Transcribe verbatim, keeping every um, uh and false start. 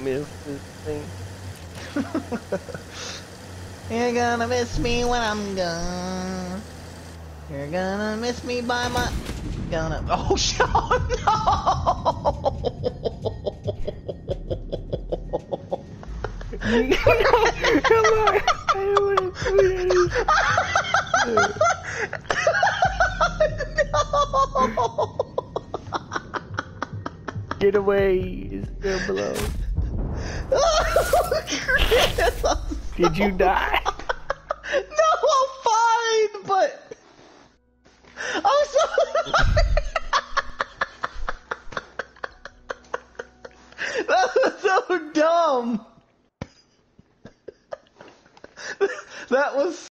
miss this thing. You're gonna miss me when I'm gone. You're gonna miss me by my... Gonna... Oh, Sean, no! You come on! I don't wanna do that. Get away! It's still below. Did you die? No, I'm fine, but... I'm sorry! That was so dumb! That was